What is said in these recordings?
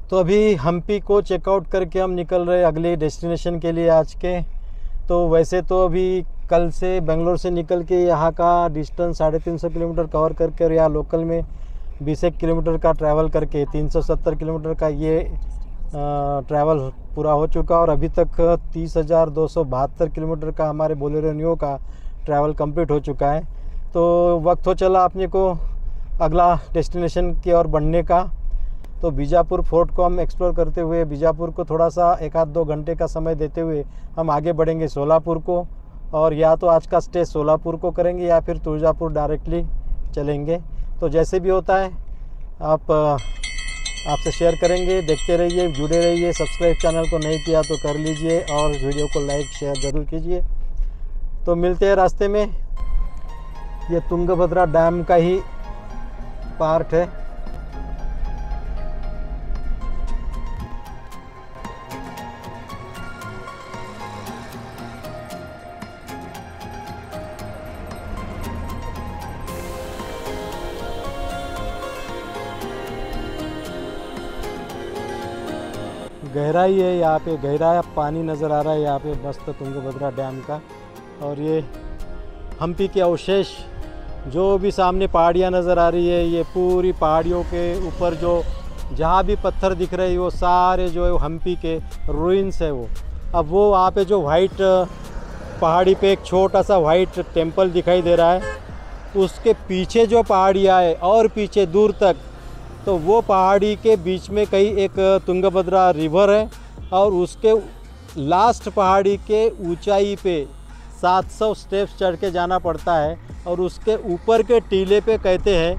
तो अभी हम्पी को चेकआउट करके हम निकल रहे अगले डेस्टिनेशन के लिए आज के। तो वैसे तो अभी कल से बेंगलोर से निकल के यहाँ का डिस्टेंस 350 किलोमीटर कवर करके और यहाँ लोकल में 20 किलोमीटर का ट्रैवल करके 370 किलोमीटर का ये ट्रैवल पूरा हो चुका। और अभी तक 30,272 किलोमीटर का हमारे बोलेरो नियो का ट्रैवल कंप्लीट हो चुका है। तो वक्त हो चला अपने को अगला डेस्टिनेशन की ओर बढ़ने का। तो बीजापुर फोर्ट को हम एक्सप्लोर करते हुए बीजापुर को थोड़ा सा 1-2 घंटे का समय देते हुए हम आगे बढ़ेंगे सोलापुर को। और या तो आज का स्टे सोलापुर को करेंगे या फिर तुळजापुर डायरेक्टली चलेंगे। तो जैसे भी होता है आपसे शेयर करेंगे। देखते रहिए, जुड़े रहिए। सब्सक्राइब चैनल को नहीं किया तो कर लीजिए और वीडियो को लाइक शेयर ज़रूर कीजिए। तो मिलते हैं रास्ते में। ये तुंगभद्रा डैम का ही पार्ट है। गहराई है यहाँ पे, गहरा पानी नज़र आ रहा है यहाँ पे मस्त तुंगभद्रा डैम का। और ये हम्पी के अवशेष जो भी सामने पहाड़ियाँ नज़र आ रही है, ये पूरी पहाड़ियों के ऊपर जो जहाँ भी पत्थर दिख रहे हैं वो सारे जो है हम्पी के रूइंस है वो। अब वो वहाँ पे जो वाइट पहाड़ी पे एक छोटा सा वाइट टेम्पल दिखाई दे रहा है, उसके पीछे जो पहाड़ियाँ है और पीछे दूर तक, तो वो पहाड़ी के बीच में कहीं एक तुंगभद्रा रिवर है। और उसके लास्ट पहाड़ी के ऊंचाई पे 700 स्टेप्स चढ़ के जाना पड़ता है। और उसके ऊपर के टीले पे कहते हैं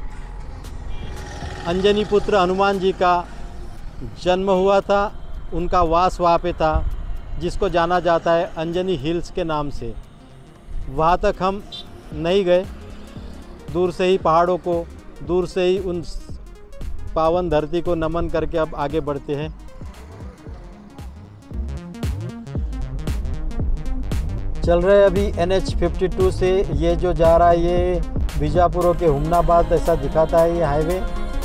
अंजनी पुत्र हनुमान जी का जन्म हुआ था, उनका वास वहाँ पे था, जिसको जाना जाता है अंजनी हिल्स के नाम से। वहाँ तक हम नहीं गए, दूर से ही पहाड़ों को, दूर से ही उन पावन धरती को नमन करके अब आगे बढ़ते हैं। चल रहे अभी NH52 से। ये जो जा रहा है ये बीजापुर के हुमनाबाद ऐसा दिखाता है ये हाईवे।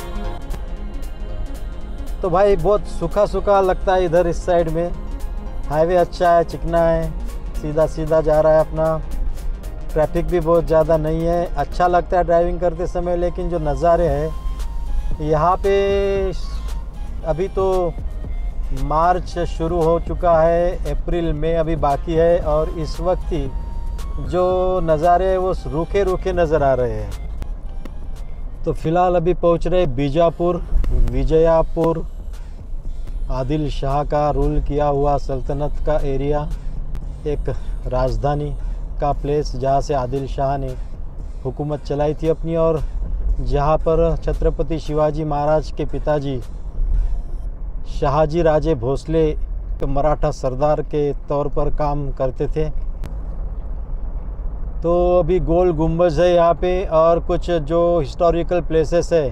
तो भाई बहुत सूखा सूखा लगता है इधर इस साइड में। हाईवे अच्छा है, चिकना है, सीधा सीधा जा रहा है अपना। ट्रैफिक भी बहुत ज़्यादा नहीं है, अच्छा लगता है ड्राइविंग करते समय। लेकिन जो नज़ारे हैं यहाँ पे, अभी तो मार्च शुरू हो चुका है, अप्रैल में अभी बाकी है। और इस वक्त ही जो नज़ारे वो रूखे रूखे नज़र आ रहे हैं। तो फ़िलहाल अभी पहुँच रहे बीजापुर, विजयपुर, आदिल शाह का रूल किया हुआ सल्तनत का एरिया, एक राजधानी का प्लेस जहाँ से आदिल शाह ने हुकूमत चलाई थी अपनी। और जहाँ पर छत्रपति शिवाजी महाराज के पिताजी शाहजी राजे भोसले मराठा सरदार के तौर पर काम करते थे। तो अभी गोल गुंबज है यहाँ पे और कुछ जो हिस्टोरिकल प्लेसेस है,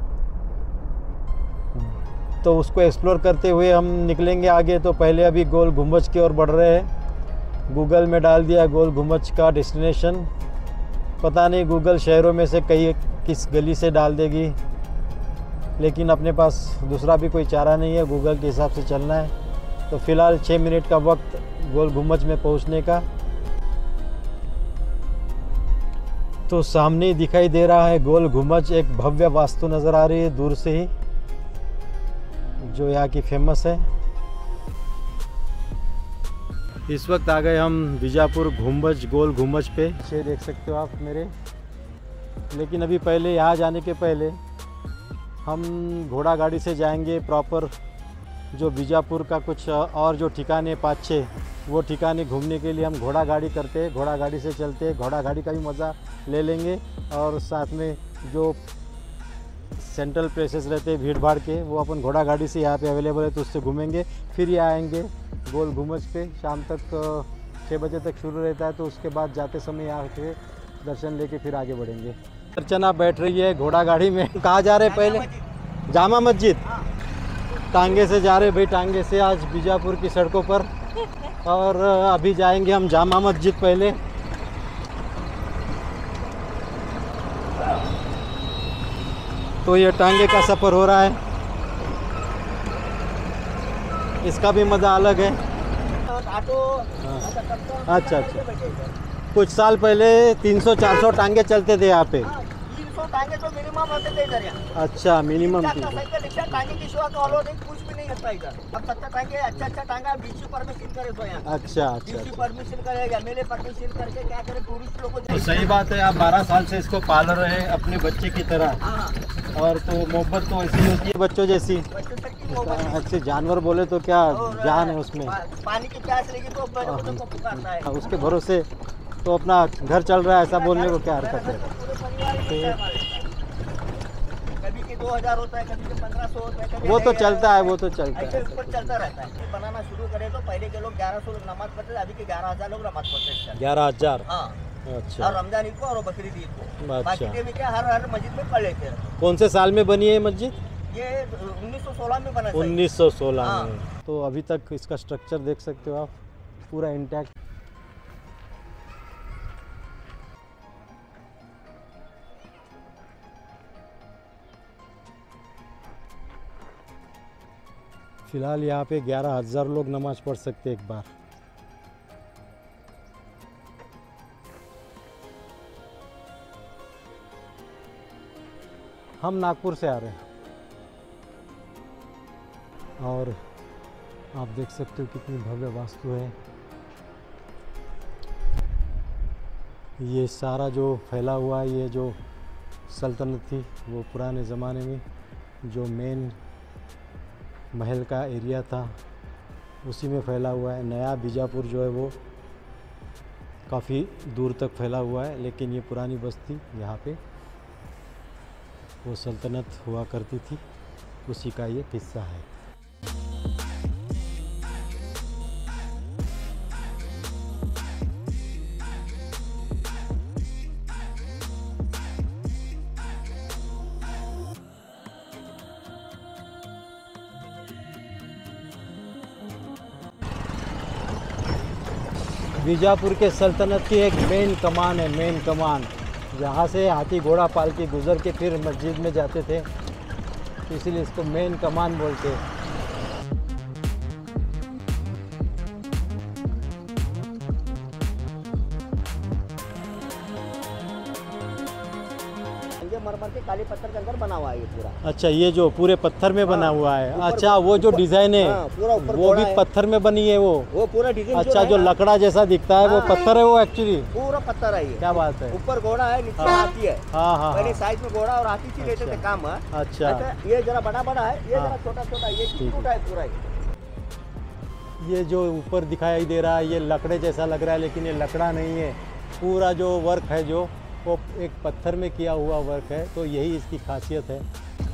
तो उसको एक्सप्लोर करते हुए हम निकलेंगे आगे। तो पहले अभी गोल गुंबज की ओर बढ़ रहे हैं। गूगल में डाल दिया गोल गुंबज का डेस्टिनेशन। पता नहीं गूगल शहरों में से कई किस गली से डाल देगी, लेकिन अपने पास दूसरा भी कोई चारा नहीं है, गूगल के हिसाब से चलना है। तो फ़िलहाल 6 मिनट का वक्त गोल गुंबज में पहुंचने का। तो सामने ही दिखाई दे रहा है गोल गुंबज, एक भव्य वास्तु नज़र आ रही है दूर से ही, जो यहाँ की फेमस है। इस वक्त आ गए हम बीजापुर गुंबज, गोल गुंबज पे, ये देख सकते हो आप मेरे। लेकिन अभी पहले यहाँ जाने के पहले हम घोड़ा गाड़ी से जाएंगे प्रॉपर जो बीजापुर का कुछ और जो ठिकाने 5-6 वो ठिकाने घूमने के लिए हम घोड़ा गाड़ी करते हैं, घोड़ा गाड़ी से चलते हैं। घोड़ा गाड़ी का भी मज़ा ले लेंगे और साथ में जो सेंट्रल प्लेसेस रहते हैं भीड़ भाड़ के, वो अपन घोड़ा गाड़ी से यहाँ पे अवेलेबल है तो उससे घूमेंगे। फिर ये आएंगे गोल गुंबज पे, शाम तक 6 बजे तक शुरू रहता है। तो उसके बाद जाते समय यहाँ पे दर्शन लेके फिर आगे बढ़ेंगे। अर्चना बैठ रही है घोड़ा गाड़ी में। कहाँ जा रहे हैं पहले? जामा मस्जिद। टांगे से जा रहे भाई, टांगे से आज बीजापुर की सड़कों पर। और अभी जाएंगे हम जामा मस्जिद पहले। तो ये टांगे का सफ़र हो रहा है। इसका भी मज़ा अलग है। ऑटो अच्छा अच्छा, कुछ साल पहले 300-400 टांगे चलते थे यहाँ पे। 300 टांगे तो मिनिमम होते थे इधर यहाँ। अच्छा, मिनिमम साइकिल रिक्शा टांगे की शिवा तो ऑल कुछ भी नहीं होता इधर। अब 70 टांगे अच्छा टांगा डीसी परमिशन करे तो यहाँ। अच्छा अच्छा, डीसी परमिशन करेगा, एमएलए परमिशन करके क्या करे, टूरिस्ट लोगों तो सही बात है। आप 12 साल से इसको पाल रहे हैं अपने बच्चे की तरह, हाँ और तो मोहब्बत तो ऐसी होती है बच्चों जैसी। बच्चों तक की मोहब्बत। अच्छे जानवर बोले तो क्या जान है उसमें। पानी की प्यास लगी तो बच्चों को पुकारता है। उसके भरोसे तो अपना घर चल रहा है, ऐसा बोलने को क्या हरकत है। पूरे परिवार ही है हमारे साथ। कभी के 2000 होता है, कभी के 1500 होता है, कभी वो तो चलता है, वो तो चलता ऐसे है। ऊपर चलता रहता है। बनाना शुरू करे तो पहले के लोग 1100 लोग नमाज पढ़ते थे, अभी के 11,000 लोग नमाज पढ़ते हैं। 11,000। हाँ, अच्छा और रमजान ईद को और बकरीद ईद को। अच्छा। बाकी दिन में क्या हर मस्जिद में पढ़ लेते हैं। कौन से साल में बनी है ये मस्जिद? ये 1916 में बना था। 1916 हाँ। में। तो अभी तक इसका स्ट्रक्चर देख सकते हो आप, पूरा इंटैक्ट। फिलहाल यहाँ पे 11,000 लोग नमाज पढ़ सकते एक बार। हम नागपुर से आ रहे हैं और आप देख सकते हो कितनी भव्य वास्तु है। ये सारा जो फैला हुआ है, ये जो सल्तनत थी वो पुराने ज़माने में जो मेन महल का एरिया था उसी में फैला हुआ है। नया बीजापुर जो है वो काफ़ी दूर तक फैला हुआ है, लेकिन ये पुरानी बस्ती यहाँ पे वो सल्तनत हुआ करती थी, उसी का ये हिस्सा है। बीजापुर के सल्तनत की एक मेन कमान है, मेन कमान, जहाँ से हाथी घोड़ा पालकी गुजर के फिर मस्जिद में जाते थे, इसीलिए इसको मेन कमान बोलते हैं। मरमर के काले पत्थर के अंदर बना हुआ है ये पूरा। अच्छा, ये जो पूरे पत्थर में बना हुआ है। अच्छा, वो जो डिज़ाइन है पूरा ऊपर वो भी पत्थर में बनी है वो पूरा डिजाइन। अच्छा, जो लकड़ा जैसा दिखता है वो पत्थर है, वो एक्चुअली पूरा पत्थर है ये। क्या बात है। ऊपर घोड़ा है, नीचे हाथी है। हाँ हाँ, पहले साइड में घोड़ा और हाथी से लेते थे काम। अच्छा, ये जरा बड़ा बड़ा है, ये जरा छोटा छोटा, ये टूटा है पूरा। ये जो ऊपर दिखाई दे रहा है ये लकड़े जैसा लग रहा है, लेकिन ये लकड़ा नहीं है। पूरा जो वर्क है जो वो एक पत्थर में किया हुआ वर्क है, तो यही इसकी खासियत है।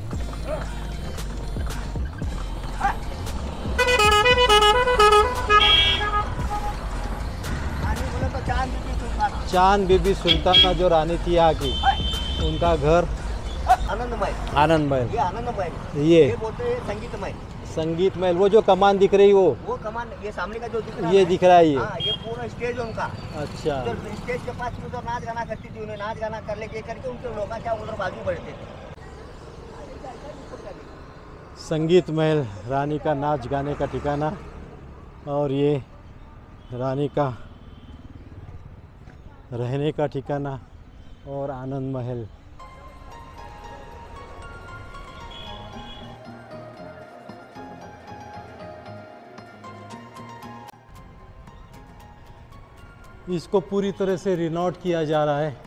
चांद बीबी सुल्ताना जो रानी थी यहाँ की, उनका घर आनंदमय। आनंदमय। ये आनंदमय, ये बोलते हैं संगीतमय। संगीत महल। वो जो कमान दिख रही वो कमान, ये सामने का जो दिख रहा है, ये दिख रहा है ये। हाँ, ये पूरा स्टेज उनका। अच्छा, तो स्टेज के पास में तो नाच गाना करती थी, उन्हें नाच गाना कर लेके करके उनके लोग क्या उधर बाजू बढ़ते थे। संगीत महल रानी का नाच गाने का ठिकाना, और ये रानी का रहने का ठिकाना और आनंद महल। इसको पूरी तरह से रिनोवेट किया जा रहा है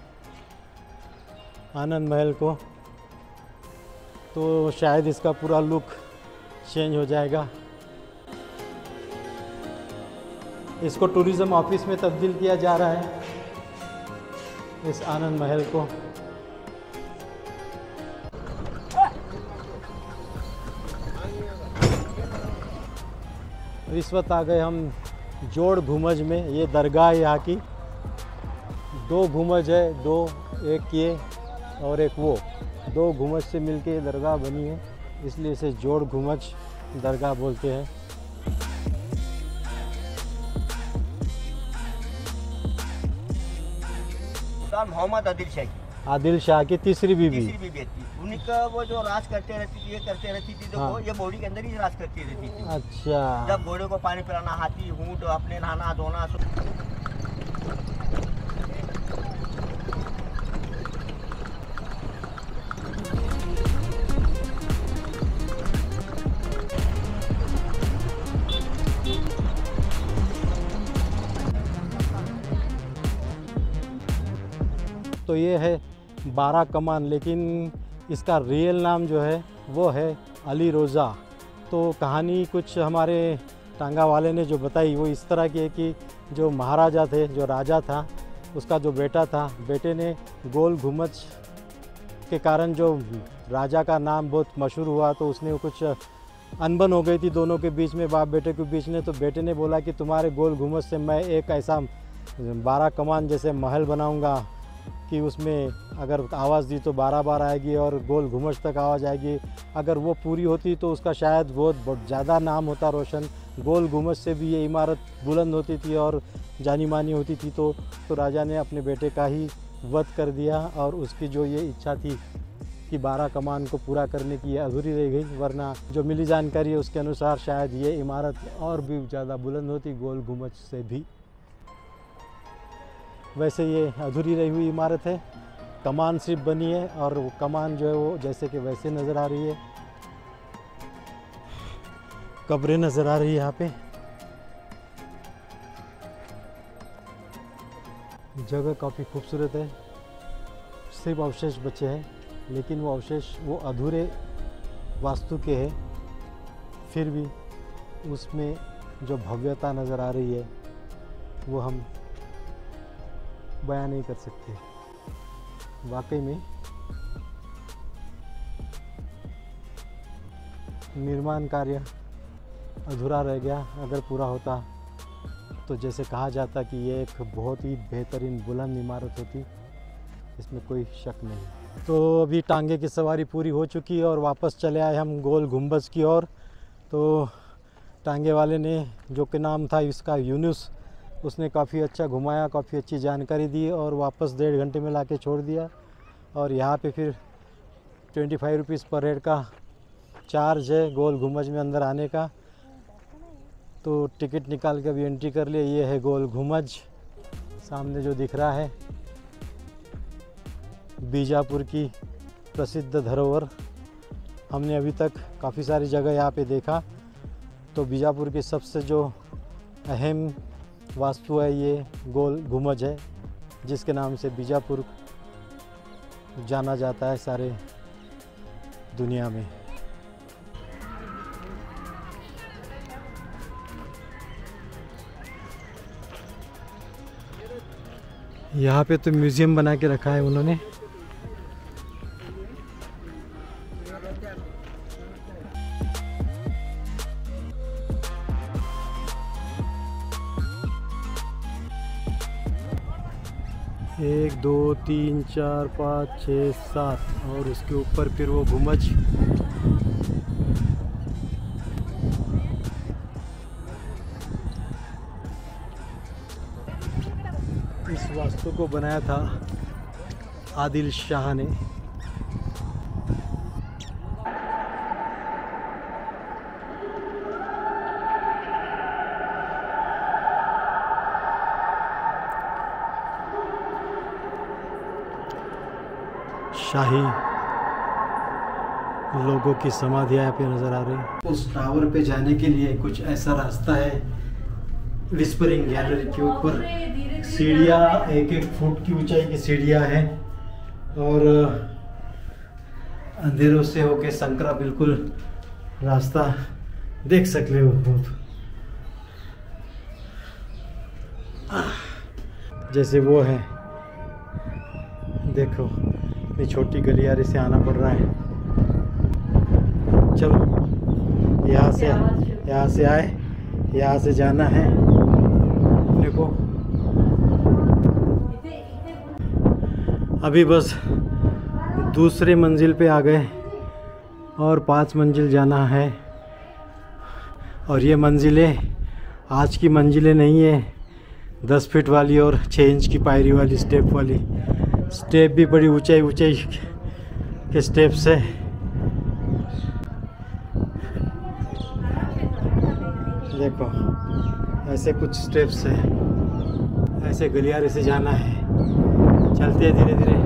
आनंद महल को, तो शायद इसका पूरा लुक चेंज हो जाएगा। इसको टूरिज़्म ऑफिस में तब्दील किया जा रहा है, इस आनंद महल को। इस वक्त आ गए हम जोड़ घुमज में। ये दरगाह है यहाँ की। 2 घुमज है, 2, एक ये और एक वो। 2 घुमज से मिलके ये दरगाह बनी है, इसलिए इसे जोड़ घुमज दरगाह बोलते हैं। मोहम्मद आदिल शाही, आदिल शाह की तीसरी बीवी। तीसरी बीवी थी। उन्हीं का वो जो राज करते रहती थी, ये करते रहती थी, हाँ। वो ये बॉडी के अंदर ही राज करती रहती थी। अच्छा। जब घोड़े को पानी पिलाना, हाथी ऊँट अपने नहाना धोना। तो ये है 12 कमान, लेकिन इसका रियल नाम जो है वो है अली रोज़ा। तो कहानी कुछ हमारे टांगा वाले ने जो बताई वो इस तरह की है कि जो महाराजा थे, जो राजा था, उसका जो बेटा था, बेटे ने गोल घुमच के कारण जो राजा का नाम बहुत मशहूर हुआ, तो उसने कुछ अनबन हो गई थी दोनों के बीच में, बाप बेटे के बीच में। तो बेटे ने बोला कि तुम्हारे गोल घुमच से मैं एक ऐसा 12 कमान जैसे महल बनाऊंगा कि उसमें अगर आवाज़ दी तो 12 बार आएगी और गोल घुमच तक आवाज़ आएगी। अगर वो पूरी होती तो उसका शायद बहुत ज़्यादा नाम होता रोशन। गोल घुमच से भी ये इमारत बुलंद होती थी और जानी मानी होती थी। तो राजा ने अपने बेटे का ही वध कर दिया और उसकी जो ये इच्छा थी कि 12 कमान को पूरा करने की, ये अधूरी रह गई। वरना जो मिली जानकारी है उसके अनुसार शायद ये इमारत और भी ज़्यादा बुलंद होती गोल घुमच से भी। वैसे ये अधूरी रही हुई इमारत है, कमान सिर्फ बनी है और वो कमान जो है वो जैसे कि वैसे नज़र आ रही है। कब्रें नज़र आ रही है यहाँ पे। जगह काफ़ी खूबसूरत है। सिर्फ अवशेष बचे हैं, लेकिन वो अवशेष वो अधूरे वास्तु के हैं, फिर भी उसमें जो भव्यता नज़र आ रही है वो हम बयां नहीं कर सकते। वाकई में निर्माण कार्य अधूरा रह गया। अगर पूरा होता तो जैसे कहा जाता कि ये एक बहुत ही बेहतरीन बुलंद इमारत होती, इसमें कोई शक नहीं। तो अभी टांगे की सवारी पूरी हो चुकी है और वापस चले आए हम गोल गुंबज की ओर। तो टांगे वाले ने, जो कि नाम था इसका यूनुस, उसने काफ़ी अच्छा घुमाया, काफ़ी अच्छी जानकारी दी और वापस 1.5 घंटे में लाके छोड़ दिया। और यहाँ पे फिर 25 रुपीज़ पर हेड का चार्ज है गोल घुमज में अंदर आने का। तो टिकट निकाल के अभी एंट्री कर लिए। ये है गोल घुमज, सामने जो दिख रहा है बीजापुर की प्रसिद्ध धरोहर। हमने अभी तक काफ़ी सारी जगह यहाँ पे देखा, तो बीजापुर की सबसे जो अहम वास्तु है ये गोल घुमज है, जिसके नाम से बीजापुर जाना जाता है सारे दुनिया में। यहाँ पे तो म्यूज़ियम बना के रखा है उन्होंने। एक, दो, तीन, चार, 5, 6, 7 और उसके ऊपर फिर वो घुमज। इस वास्तु को बनाया था आदिल शाह ने। शाही लोगों की समाधियाँ यहाँ पे नज़र आ रही है। उस टावर पे जाने के लिए कुछ ऐसा रास्ता है। विस्परिंग गैलरी के ऊपर सीढ़ियाँ 1-1 फुट की ऊंचाई की सीढ़ियाँ हैं और अंधेरों से होके संकरा बिल्कुल रास्ता देख सकते हो। जैसे वो है, देखो इतनी छोटी गलियारे से आना पड़ रहा है। चलो यहाँ से आए, यहाँ से जाना है अपने को। अभी बस दूसरे मंजिल पे आ गए और 5 मंजिल जाना है। और ये मंजिलें आज की मंजिलें नहीं है, 10 फीट वाली और 6 इंच की पायरी वाली स्टेप वाली। स्टेप भी बड़ी ऊंचाई ऊंचाई के स्टेप्स है। देखो ऐसे कुछ स्टेप्स है, ऐसे गलियारे से जाना है। चलते हैं धीरे धीरे।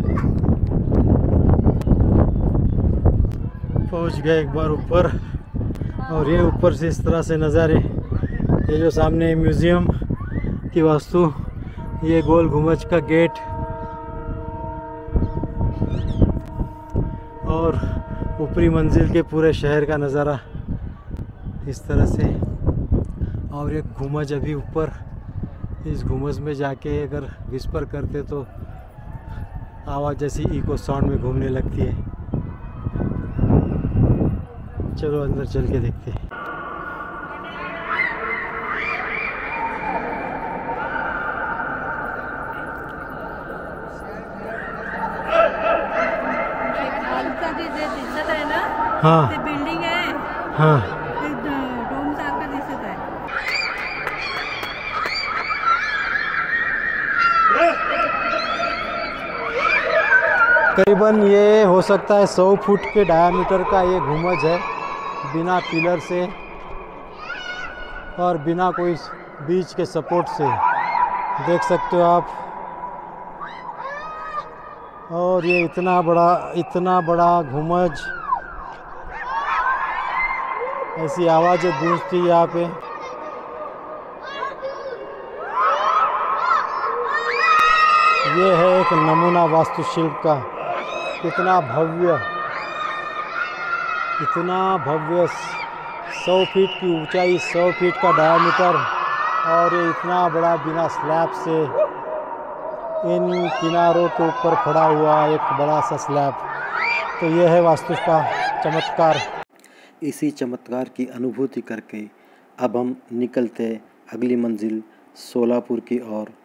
पहुंच गए एक बार ऊपर, और ये ऊपर से इस तरह से नज़ारे। ये जो सामने म्यूज़ियम की वास्तु, ये गोल गुंबज का गेट, और ऊपरी मंजिल के पूरे शहर का नज़ारा इस तरह से। और एक गुंबज अभी ऊपर, इस गुंबज में जाके अगर विस्पर करते तो आवाज़ जैसी इको साउंड में घूमने लगती है। चलो अंदर चल के देखते हैं। दिसत आहे ना, हाँ ते बिल्डिंग आहे, हाँ ते डोम सारखं दिसत आहे। करीबन ये हो सकता है 100 फुट के डायामीटर का ये गुंबज है, बिना पिलर से और बिना कोई बीच के सपोर्ट से। देख सकते हो आप। और ये इतना बड़ा गुंबज, ऐसी आवाज़ें गूंजती यहाँ पे। ये है एक नमूना वास्तुशिल्प का। कितना भव्य 100 फीट की ऊंचाई, 100 फीट का डायामीटर, और ये इतना बड़ा बिना स्लैब से इन किनारों के ऊपर खड़ा हुआ एक बड़ा सा स्लैब। तो ये है वास्तु का चमत्कार। इसी चमत्कार की अनुभूति करके अब हम निकलते अगली मंजिल सोलापुर की ओर,